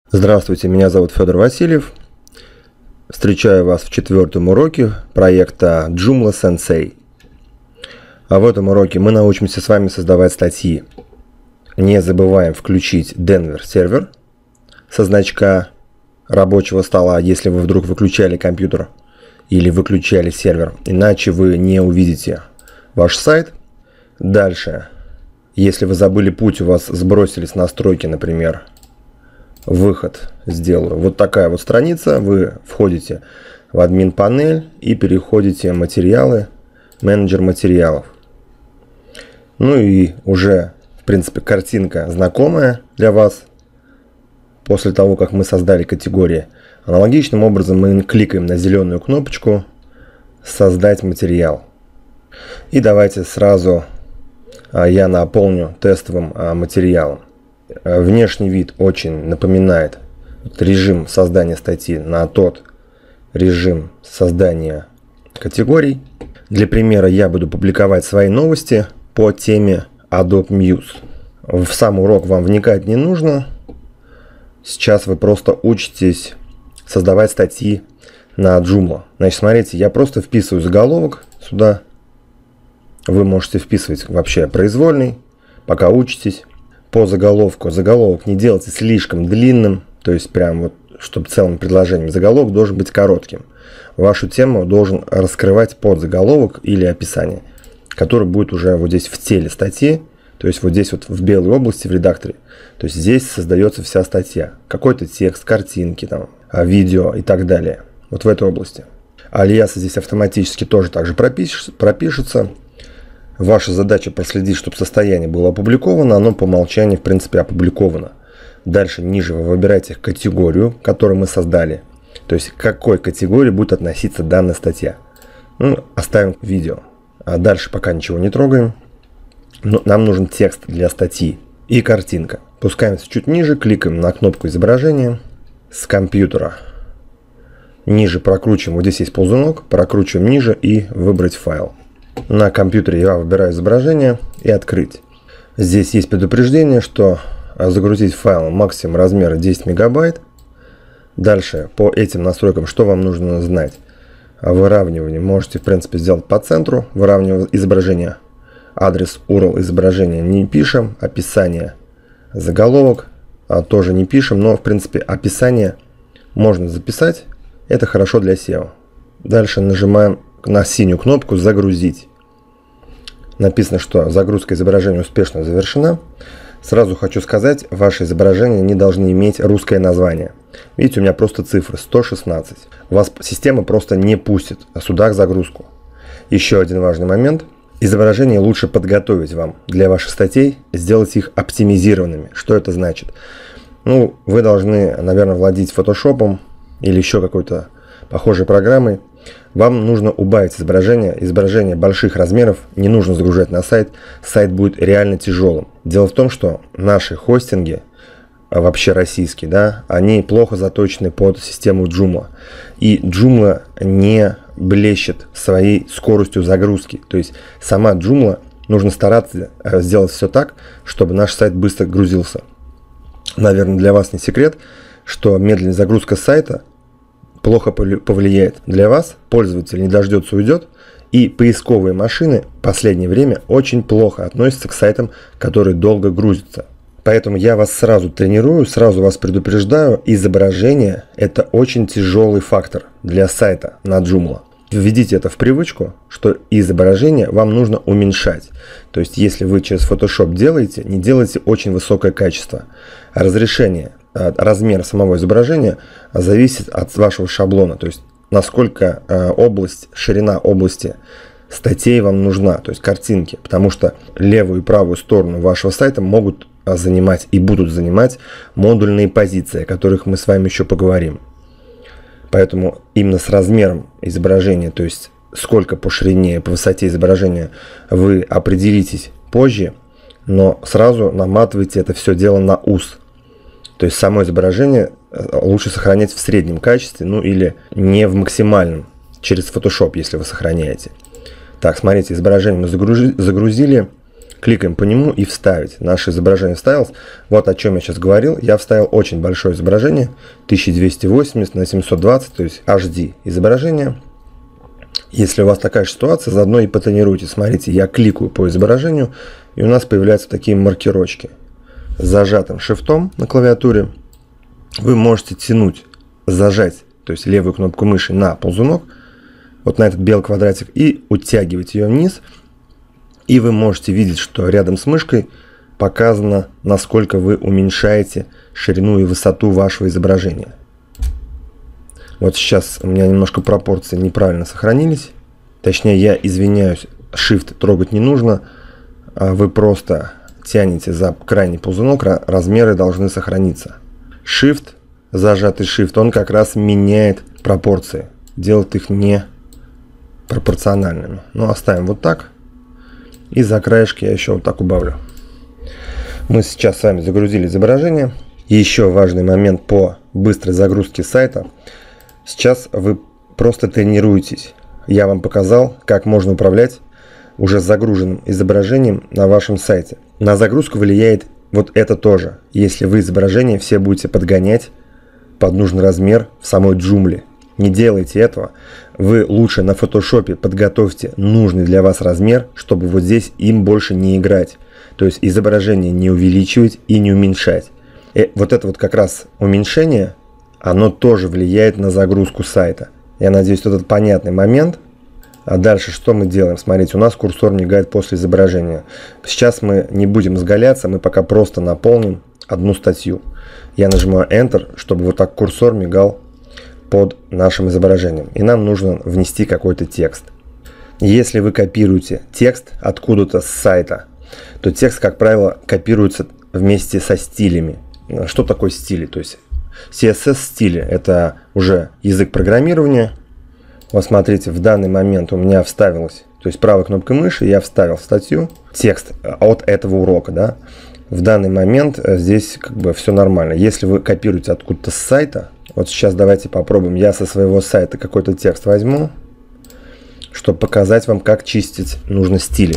Здравствуйте, меня зовут Федор Васильев. Встречаю вас в 4-м уроке проекта Joomla Sensei. А в этом уроке мы научимся с вами создавать статьи. Не забываем включить Denver сервер со значка рабочего стола, если вы вдруг выключали компьютер или выключали сервер, иначе вы не увидите ваш сайт. Дальше, если вы забыли путь, у вас сбросились настройки, например, выход сделаю. Вот такая вот страница. Вы входите в админ панель и переходите в материалы, менеджер материалов. Ну и уже, в принципе, картинка знакомая для вас. После того, как мы создали категории, аналогичным образом мы кликаем на зеленую кнопочку «Создать материал». И давайте сразу я наполню тестовым материалом. Внешний вид очень напоминает режим создания статьи на тот режим создания категорий. Для примера я буду публиковать свои новости по теме Adobe Muse. В сам урок вам вникать не нужно. Сейчас вы просто учитесь создавать статьи на Joomla. Значит, смотрите, я просто вписываю заголовок сюда. Вы можете вписывать вообще произвольный, пока учитесь. По заголовку. Заголовок не делайте слишком длинным, то есть прям вот, чтобы целым предложением. Заголовок должен быть коротким. Вашу тему должен раскрывать подзаголовок или описание, который будет уже вот здесь в теле статьи, то есть вот здесь вот в белой области в редакторе. То есть здесь создается вся статья. Какой-то текст, картинки, там, видео и так далее. Вот в этой области. Алиасы здесь автоматически тоже также пропишется. Ваша задача проследить, чтобы состояние было опубликовано, оно по умолчанию в принципе опубликовано. Дальше ниже вы выбираете категорию, которую мы создали. То есть к какой категории будет относиться данная статья. Ну, оставим видео. А дальше пока ничего не трогаем. Но нам нужен текст для статьи и картинка. Спускаемся чуть ниже, кликаем на кнопку изображения с компьютера. Ниже прокручиваем, вот здесь есть ползунок, прокручиваем ниже и выбрать файл. На компьютере я выбираю изображение и открыть. Здесь есть предупреждение, что загрузить файл максимум размера 10 мегабайт. Дальше по этим настройкам что вам нужно знать? Выравнивание можете в принципе сделать по центру. Выравнивание изображения. Адрес URL изображения не пишем. Описание, заголовок тоже не пишем. Но в принципе описание можно записать. Это хорошо для SEO. Дальше нажимаем на синюю кнопку «Загрузить». Написано, что загрузка изображения успешно завершена. Сразу хочу сказать, ваши изображения не должны иметь русское название. Видите, у меня просто цифры 116. Вас система просто не пустит сюда к загрузку. Еще один важный момент. Изображения лучше подготовить вам для ваших статей, сделать их оптимизированными. Что это значит? Ну, вы должны, наверное, владеть фотошопом или еще какой-то похожей программой. Вам нужно убавить изображение больших размеров, не нужно загружать на сайт, сайт будет реально тяжелым. Дело в том, что наши хостинги, вообще российские, да, они плохо заточены под систему Joomla. И Joomla не блещет своей скоростью загрузки. То есть сама Joomla, нужно стараться сделать все так, чтобы наш сайт быстро грузился. Наверное, для вас не секрет, что медленная загрузка сайта плохо повлияет. Для вас пользователь не дождется, уйдет, и поисковые машины в последнее время очень плохо относятся к сайтам, которые долго грузятся. Поэтому я вас сразу тренирую, сразу вас предупреждаю, изображение – это очень тяжелый фактор для сайта на Joomla. Введите это в привычку, что изображение вам нужно уменьшать. То есть, если вы через Photoshop делаете, не делайте очень высокое качество. Разрешение, размер самого изображения зависит от вашего шаблона. То есть, насколько ширина области статей вам нужна, то есть картинки. Потому что левую и правую сторону вашего сайта могут занимать и будут занимать модульные позиции, о которых мы с вами еще поговорим. Поэтому именно с размером изображения, то есть сколько по ширине, по высоте изображения, вы определитесь позже, но сразу наматывайте это все дело на ус. То есть само изображение лучше сохранять в среднем качестве, ну или не в максимальном, через Photoshop, если вы сохраняете. Так, смотрите, изображение мы загрузили. Кликаем по нему и вставить. Наше изображение вставилось. Вот о чем я сейчас говорил. Я вставил очень большое изображение. 1280 на 720, то есть HD изображение. Если у вас такая же ситуация, заодно и потренируйте. Смотрите, я кликаю по изображению, и у нас появляются такие маркировки. С зажатым шифтом на клавиатуре вы можете тянуть, зажать, то есть левую кнопку мыши на ползунок, вот на этот белый квадратик, и утягивать ее вниз. И вы можете видеть, что рядом с мышкой показано, насколько вы уменьшаете ширину и высоту вашего изображения. Вот сейчас у меня немножко пропорции неправильно сохранились. Точнее, я извиняюсь, Shift трогать не нужно. Вы просто тянете за крайний ползунок, размеры должны сохраниться. Shift, зажатый Shift, он как раз меняет пропорции, делает их не пропорциональными. Но оставим вот так. И за краешки я еще вот так убавлю. Мы сейчас с вами загрузили изображение. И еще важный момент по быстрой загрузке сайта. Сейчас вы просто тренируетесь. Я вам показал, как можно управлять уже загруженным изображением на вашем сайте. На загрузку влияет вот это тоже. Если вы изображение все будете подгонять под нужный размер в самой Joomla. Не делайте этого. Вы лучше на фотошопе подготовьте нужный для вас размер, чтобы вот здесь им больше не играть. То есть изображение не увеличивать и не уменьшать. И вот это вот как раз уменьшение, оно тоже влияет на загрузку сайта. Я надеюсь, что это понятный момент. А дальше что мы делаем? Смотрите, у нас курсор мигает после изображения. Сейчас мы не будем изгаляться, мы пока просто наполним одну статью. Я нажимаю Enter, чтобы вот так курсор мигал под нашим изображением. И нам нужно внести какой-то текст. Если вы копируете текст откуда-то с сайта, то текст, как правило, копируется вместе со стилями. Что такое стили? То есть CSS стили — это уже язык программирования. Вот смотрите, в данный момент у меня вставилось, то есть правой кнопкой мыши я вставил в статью текст от этого урока, да. В данный момент здесь как бы все нормально. Если вы копируете откуда-то с сайта, вот сейчас давайте попробуем. Я со своего сайта какой-то текст возьму, чтобы показать вам, как чистить нужно стили.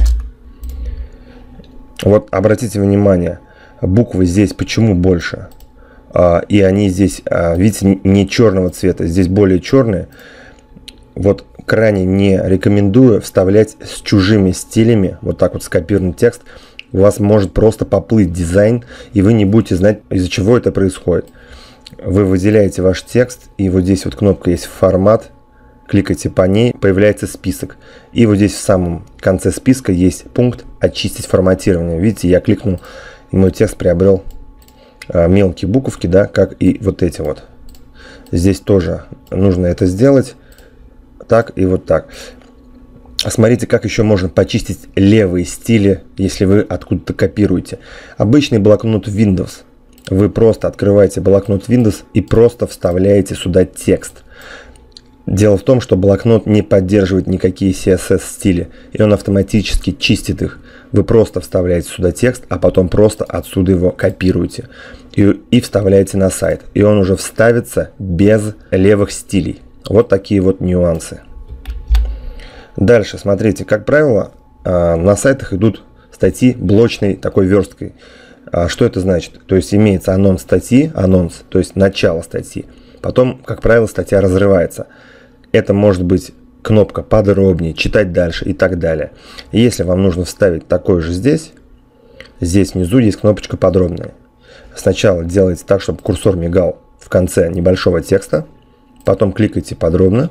Вот обратите внимание, буквы здесь почему больше? И они здесь, видите, не черного цвета, здесь более черные. Вот крайне не рекомендую вставлять с чужими стилями, вот так вот скопированный текст. У вас может просто поплыть дизайн, и вы не будете знать, из-за чего это происходит. Вы выделяете ваш текст, и вот здесь вот кнопка есть «Формат», кликайте по ней, появляется список. И вот здесь в самом конце списка есть пункт «Очистить форматирование». Видите, я кликнул, и мой текст приобрел мелкие буковки, да, как и вот эти вот. Здесь тоже нужно это сделать. Так и вот так. Смотрите, как еще можно почистить левые стили, если вы откуда-то копируете. Обычный блокнот Windows. Вы просто открываете блокнот Windows и просто вставляете сюда текст. Дело в том, что блокнот не поддерживает никакие CSS стили, и он автоматически чистит их. Вы просто вставляете сюда текст, а потом просто отсюда его копируете и вставляете на сайт. И он уже вставится без левых стилей. Вот такие вот нюансы. Дальше, смотрите, как правило, на сайтах идут статьи блочной такой версткой. Что это значит? То есть имеется анонс статьи, анонс, то есть начало статьи. Потом, как правило, статья разрывается. Это может быть кнопка подробнее, читать дальше и так далее. И если вам нужно вставить такой же здесь внизу есть кнопочка подробная. Сначала делайте так, чтобы курсор мигал в конце небольшого текста. Потом кликайте подробно.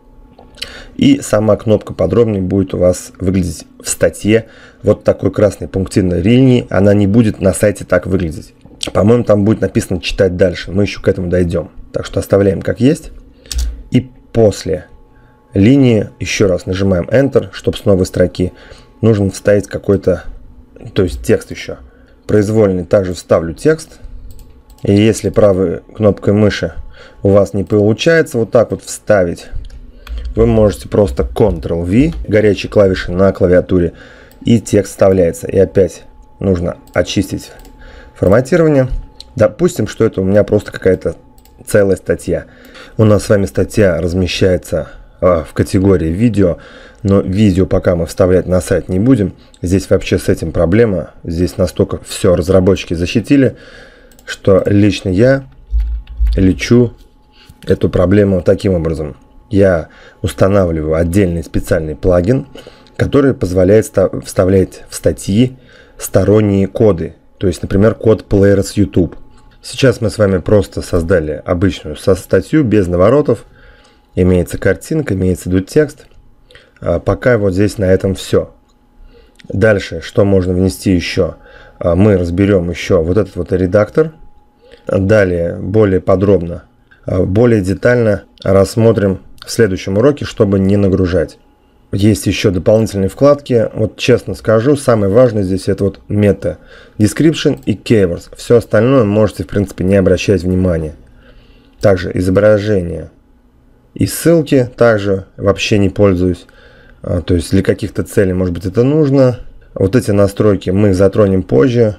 И сама кнопка подробнее будет у вас выглядеть в статье вот такой красной пунктирной линии. Она не будет на сайте так выглядеть. По-моему, там будет написано «Читать дальше». Мы еще к этому дойдем. Так что оставляем как есть. И после линии еще раз нажимаем Enter, чтобы с новой строки нужно вставить какой-то, то есть текст еще. Произвольный также вставлю текст. И если правой кнопкой мыши у вас не получается вот так вот вставить, вы можете просто Ctrl-V, горячей клавишей на клавиатуре, и текст вставляется. И опять нужно очистить форматирование. Допустим, что это у меня просто какая-то целая статья. У нас с вами статья размещается в категории видео, но видео пока мы вставлять на сайт не будем. Здесь вообще с этим проблема. Здесь настолько все разработчики защитили, что лично я лечу эту проблему таким образом. Я устанавливаю отдельный специальный плагин, который позволяет вставлять в статьи сторонние коды. То есть, например, код плеера с YouTube. Сейчас мы с вами просто создали обычную статью без наворотов. Имеется картинка, имеется текст. Пока вот здесь на этом все. Дальше, что можно внести еще? Мы разберем еще вот этот вот редактор. Далее, более подробно, более детально рассмотрим в следующем уроке, чтобы не нагружать. Есть еще дополнительные вкладки. Вот честно скажу, самое важное здесь это вот meta, description и keywords. Все остальное можете в принципе не обращать внимания. Также изображение и ссылки также вообще не пользуюсь. То есть для каких-то целей может быть это нужно. Вот эти настройки мы затронем позже.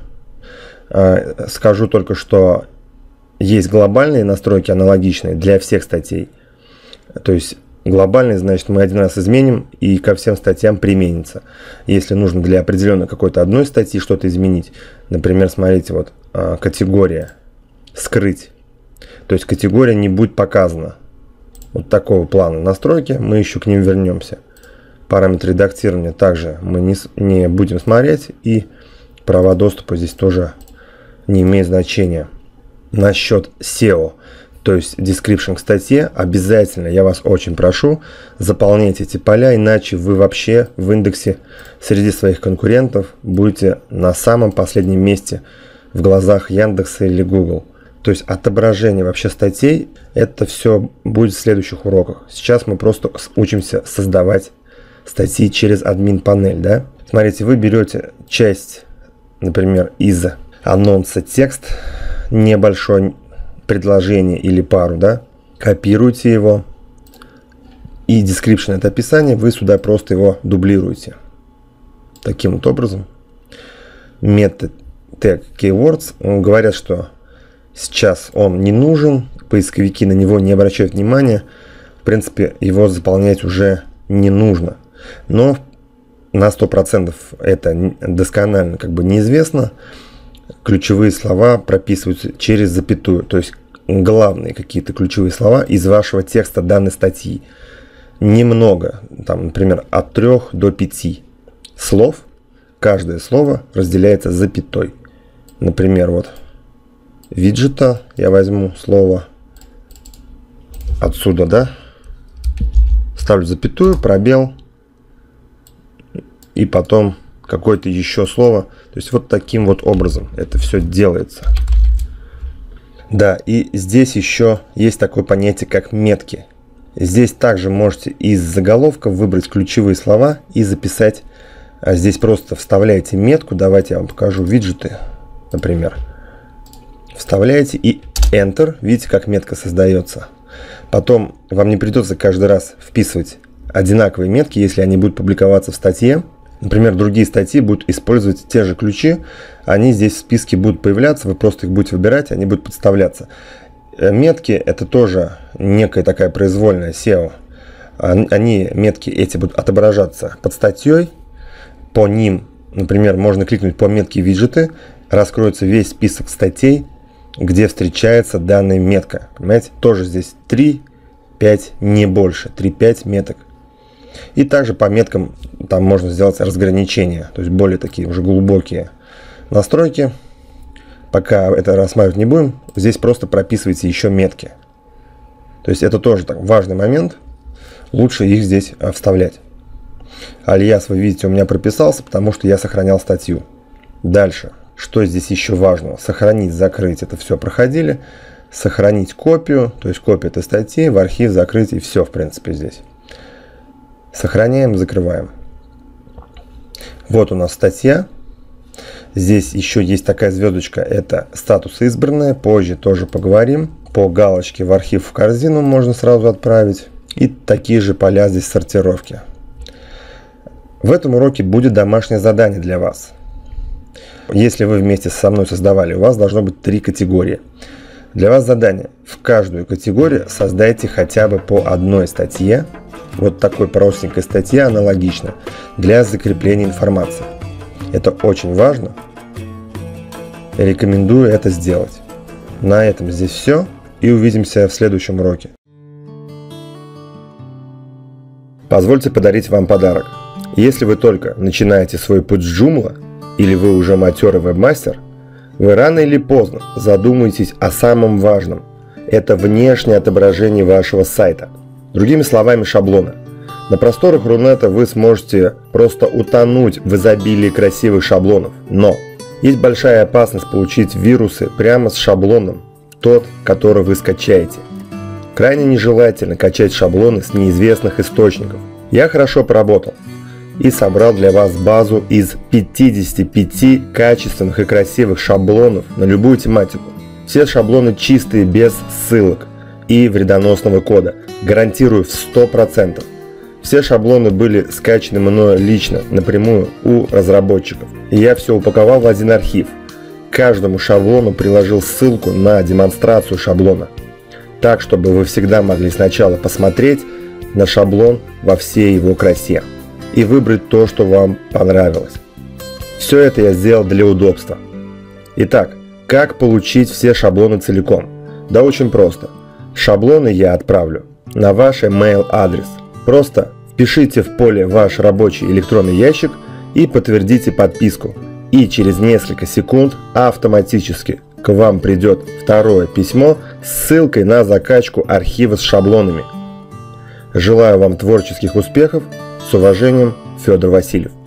Скажу только, что есть глобальные настройки аналогичные для всех статей. То есть глобальный, значит, мы один раз изменим и ко всем статьям применится. Если нужно для определенной какой-то одной статьи что-то изменить, например, смотрите, вот категория «Скрыть». То есть категория не будет показана. Вот такого плана настройки, мы еще к ним вернемся. Параметры редактирования также мы не будем смотреть, и права доступа здесь тоже не имеет значения. Насчет SEO, то есть description к статье, обязательно, я вас очень прошу, заполняйте эти поля, иначе вы вообще в индексе среди своих конкурентов будете на самом последнем месте в глазах Яндекса или Google. То есть отображение вообще статей, это все будет в следующих уроках. Сейчас мы просто учимся создавать статьи через админ-панель, да? Смотрите, вы берете часть, например, из анонса текст, небольшое предложение или пару, да, копируете его, и description, это описание, вы сюда просто его дублируете. Таким вот образом. Meta tag keywords говорят, что сейчас он не нужен, поисковики на него не обращают внимания, в принципе, его заполнять уже не нужно. Но на 100% это досконально как бы неизвестно. Ключевые слова прописываются через запятую, то есть главные какие-то ключевые слова из вашего текста данной статьи. Немного, там, например, от 3 до 5 слов, каждое слово разделяется запятой. Например, вот виджета я возьму слово отсюда, да, ставлю запятую, пробел, и потом какое-то еще слово. То есть вот таким вот образом это все делается. Да, и здесь еще есть такое понятие, как метки. Здесь также можете из заголовка выбрать ключевые слова и записать. А здесь просто вставляете метку. Давайте я вам покажу виджеты, например. Вставляете и Enter. Видите, как метка создается. Потом вам не придется каждый раз вписывать одинаковые метки, если они будут публиковаться в статье. Например, другие статьи будут использовать те же ключи, они здесь в списке будут появляться, вы просто их будете выбирать, они будут подставляться. Метки это тоже некая такая произвольная SEO. Метки эти будут отображаться под статьей, по ним, например, можно кликнуть по метке виджеты, раскроется весь список статей, где встречается данная метка. Понимаете, тоже здесь 3-5, не больше, 3-5 меток. И также по меткам там можно сделать разграничения, то есть более такие уже глубокие настройки. Пока это рассматривать не будем, здесь просто прописывайте еще метки. То есть это тоже так, важный момент, лучше их здесь вставлять. Альяс, вы видите, у меня прописался, потому что я сохранял статью. Дальше, что здесь еще важно? Сохранить, закрыть, это все проходили. Сохранить копию, то есть копия этой статьи в архив, закрыть, и все в принципе здесь. Сохраняем, закрываем. Вот у нас статья. Здесь еще есть такая звездочка, это статус избранное. Позже тоже поговорим. По галочке в архив, в корзину можно сразу отправить. И такие же поля здесь сортировки. В этом уроке будет домашнее задание для вас. Если вы вместе со мной создавали, у вас должно быть 3 категории. Для вас задание. В каждую категорию создайте хотя бы по одной статье вот такой простенькой статьи аналогично для закрепления информации. Это очень важно. Рекомендую это сделать. На этом здесь все, и увидимся в следующем уроке. Позвольте подарить вам подарок. Если вы только начинаете свой путь с Joomla, или вы уже матерый вебмастер, вы рано или поздно задумаетесь о самом важном. Это внешнее отображение вашего сайта. Другими словами, шаблоны. На просторах Рунета вы сможете просто утонуть в изобилии красивых шаблонов. Но есть большая опасность получить вирусы прямо с шаблоном, тот, который вы скачаете. Крайне нежелательно качать шаблоны с неизвестных источников. Я хорошо поработал и собрал для вас базу из 55 качественных и красивых шаблонов на любую тематику. Все шаблоны чистые, без ссылок и вредоносного кода. Гарантирую в 100%. Все шаблоны были скачаны мною лично, напрямую у разработчиков. И я все упаковал в один архив. К каждому шаблону приложил ссылку на демонстрацию шаблона. Так, чтобы вы всегда могли сначала посмотреть на шаблон во всей его красе и выбрать то, что вам понравилось. Все это я сделал для удобства. Итак, как получить все шаблоны целиком? Да очень просто. Шаблоны я отправлю на ваш email адрес. Просто впишите в поле ваш рабочий электронный ящик и подтвердите подписку. И через несколько секунд автоматически к вам придет второе письмо с ссылкой на закачку архива с шаблонами. Желаю вам творческих успехов. С уважением, Федор Васильев.